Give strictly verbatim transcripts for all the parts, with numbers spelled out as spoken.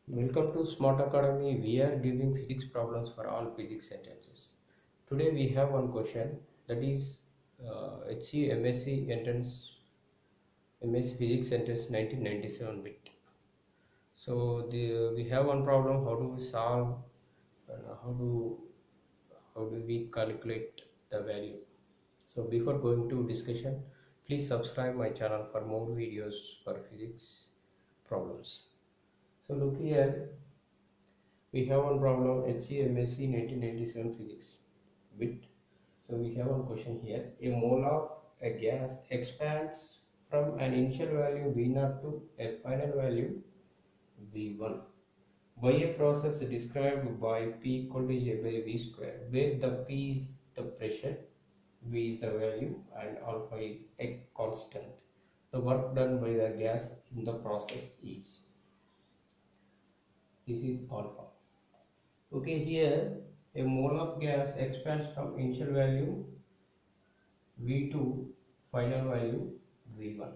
Welcome to Smart Academy. We are giving physics problems for all physics sentences. Today we have one question, that is uh, H C M S c entrance M S c Physics entrance nineteen ninety-seven bit. So the, we have one problem. How do we solve? And how do how do we calculate the value? So before going to discussion, please subscribe my channel for more videos for physics problems. So look here. We have one problem, H C M S c nineteen ninety-seven physics bit. So we have one question here. A mole of a gas expands from an initial value V zero to a final value V one by a process described by P equal to A by V square, where the P is the pressure, V is the value, and alpha is a constant. The work done by the gas in the process is, this is alpha. Okay, here a mole of gas expands from initial value V two final value V one.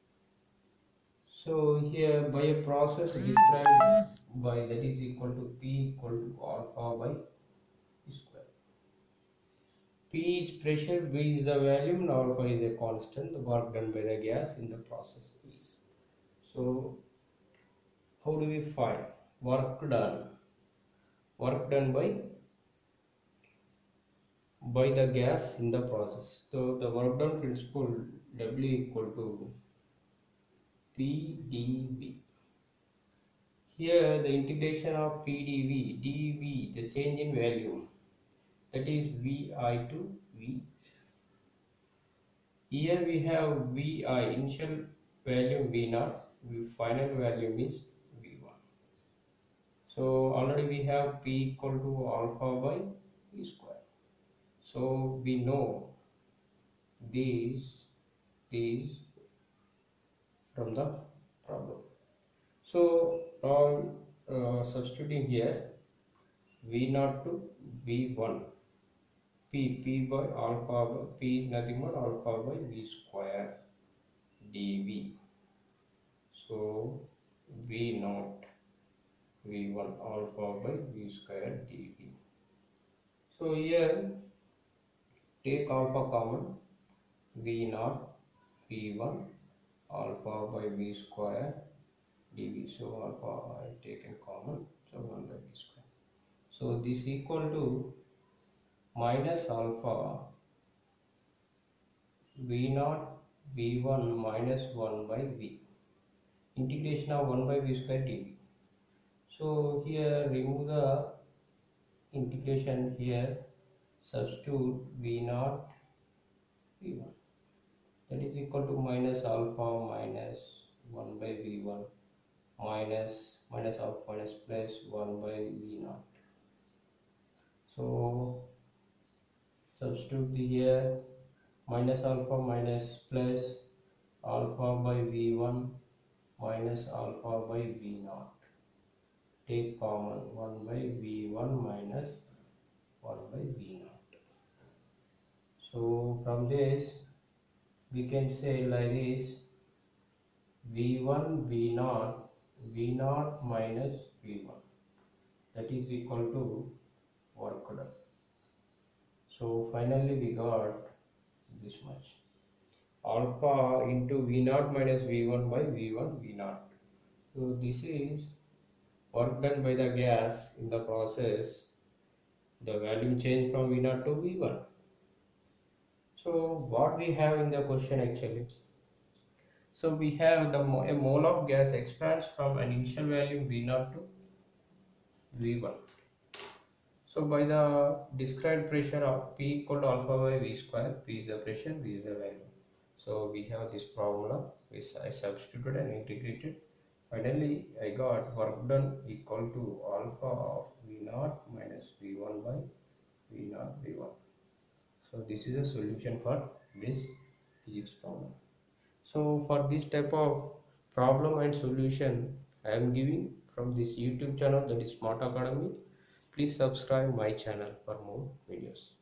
So here by a process described by, that is equal to P equal to alpha by V square. P is pressure, V is the volume, and alpha is a constant. The work done by the gas in the process is. So how do we find work done? Work done by by the gas in the process. So the work done principle, W equal to P dV. Here the integration of P dV, dV, the change in value, that is V I to V. Here we have V I, initial value V zero, final value is V one. So already we have P equal to alpha by V square. So we know this, this from the problem. So now uh, substituting here V zero to V one, P, P by alpha by, P is nothing but alpha by V square dV. So V zero, V one alpha by V square dV. So here take alpha common, V zero, V one alpha by V square dV. So alpha I taken common, so one by V square. So this equal to minus alpha V zero V one minus one by V, integration of one by V square dV. So here remove the integration, here substitute V zero V one, that is equal to minus alpha minus one by V one minus minus alpha minus plus one by V zero. So substitute here minus alpha minus plus alpha by V one minus alpha by V zero. Take common, one by V one minus one by V zero. So from this we can say like this, V one V zero, V zero minus V one, that is equal to work done. So finally we got this much, alpha into V zero minus V one by V one V zero. So this is work done by the gas in the process, the value change from V zero to V one. So what we have in the question actually, so we have the a mole of gas expands from an initial value V zero to V one. So by the described pressure of P equal to alpha by V square, P is the pressure, V is the value. So we have this formula which I substituted and integrated. Finally I got work done equal to alpha of V zero minus V one by V zero V one. So this is a solution for this physics problem. So for this type of problem and solution I am giving from this YouTube channel, that is Smart Academy. Please subscribe my channel for more videos.